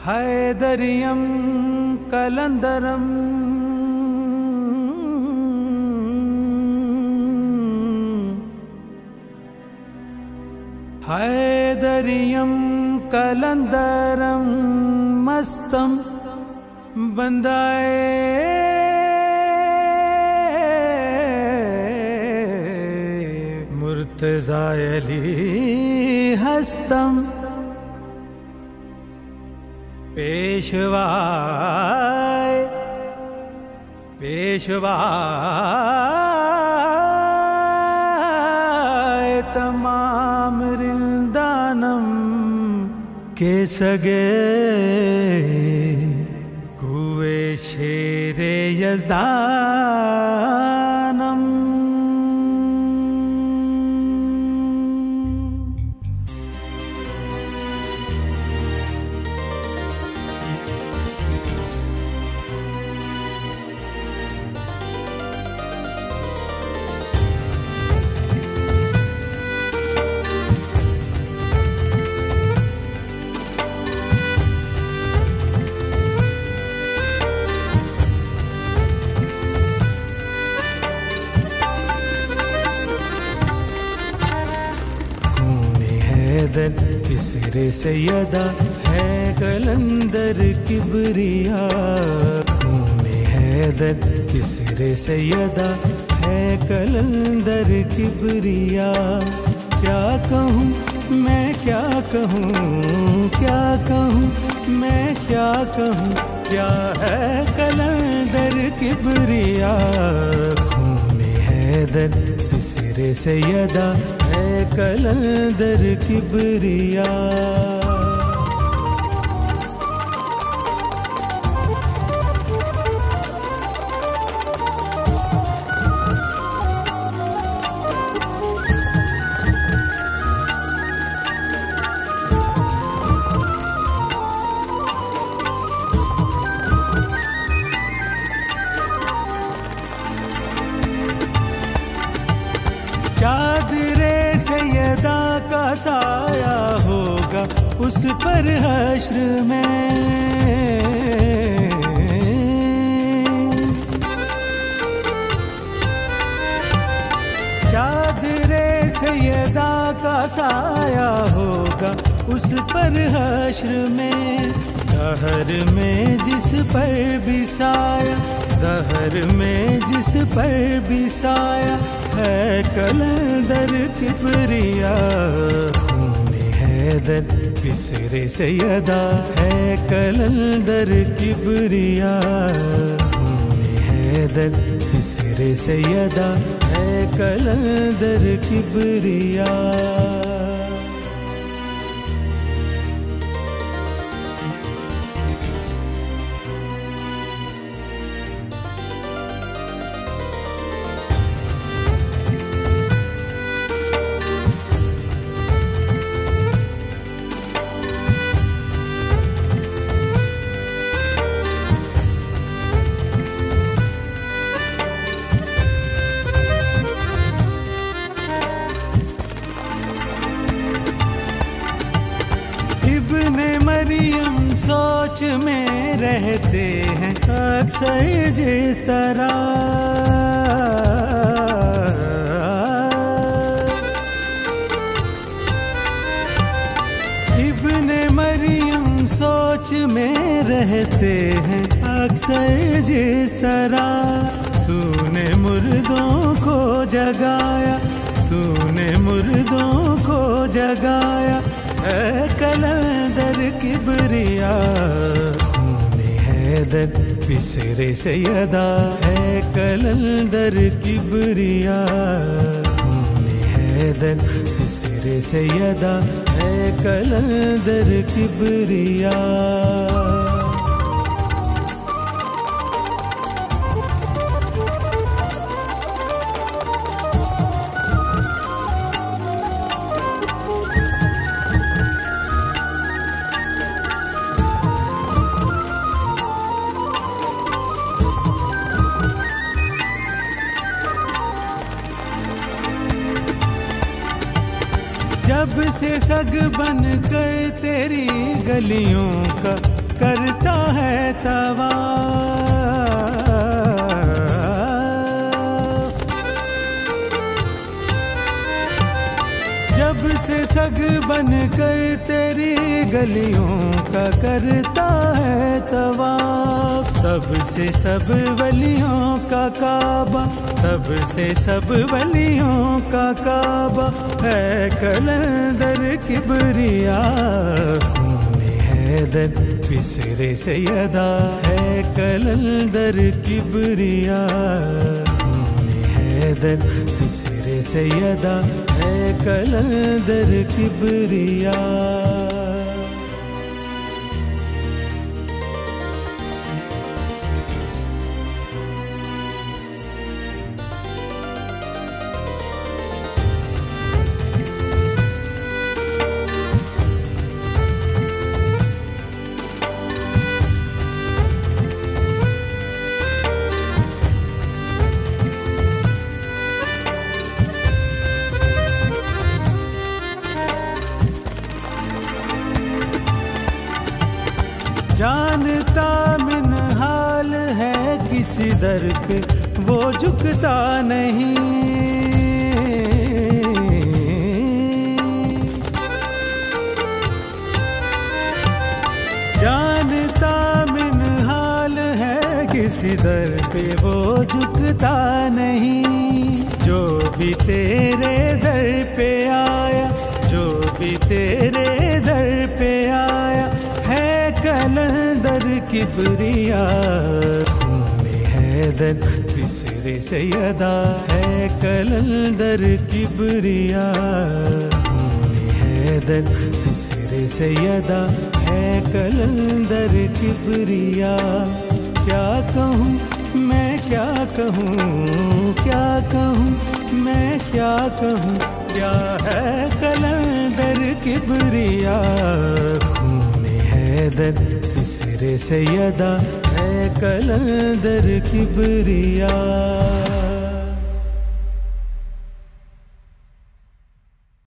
हैदरियम कलंदरम हैदरियम कलंदरम मस्तम बंदाए मुर्तज़ा अली हस्तम पेशवाए पेशवाए तमाम रिंदानम के सगे कुए शेरे यज़दानम। किसरे सैयदा है कलंदर किबरिया, खूने हैदर किसरे सैयदा है कलंदर किबरिया। क्या कहूँ मैं क्या कहूँ, क्या कहूँ मैं क्या कहूँ, क्या है कलंदर किबरिया। खूने हैदर किसरे सैयदा है कलंदर किबरिया। चादरे सैयदा का साया होगा उस पर हश्र में, चादरे सैयदा का साया होगा उस पर हश्र में। दहर में जिस पर भी साया, दहर में जिस पर भी साया है कलंदर किबरिया। खूने हैदर किसरे सैयदा है कलंदर किबरिया। खूने हैदर किसरे सैयदा है कलंदर किबरिया। इब्ने मरियम सोच में रहते हैं अक्सर जिस तरह, इब्ने मरियम सोच में रहते हैं अक्सर जिस तरह। तूने मुर्दों को जगाया, तूने मुर्दों को जगाया है कलंदर किबरिया। खूने हैदर किसरे सैयदा है कलंदर किबरिया। खूने हैदर किसरे सैयदा है कलंदर किबरिया। जब से सग बन कर तेरी गलियों का करता है तवाफ, जब से सग बन कर तेरी गलियों का करता है तवाफ, तब से सब वलियों का काबा, तब से सब वलियों का काबा है कलंदर किबरिया। खूने हैदर फिसरे सैयदा है कलंदर किबरिया, खूने हैदर फिसरे सैयदा है कलंदर किबरिया। जानता मिन हाल है किसी दर पे वो झुकता नहीं, जानता मिन हाल है किसी दर पे वो झुकता नहीं। जो भी तेरे दर पे आया, जो भी तेरे दर पे आया है कलंदर किबरिया। खूने हैदर फिसरे सैयदा है कलंदर किबरिया, खूने हैदर फिसरे सैयदा है कलंदर किबरिया। क्या कहूँ मैं क्या कहूँ, क्या कहूँ मैं क्या कहूँ, क्या है कलंदर किबरिया। खूने हैदर फिसरे सैयदा है कलंदर किबरिया।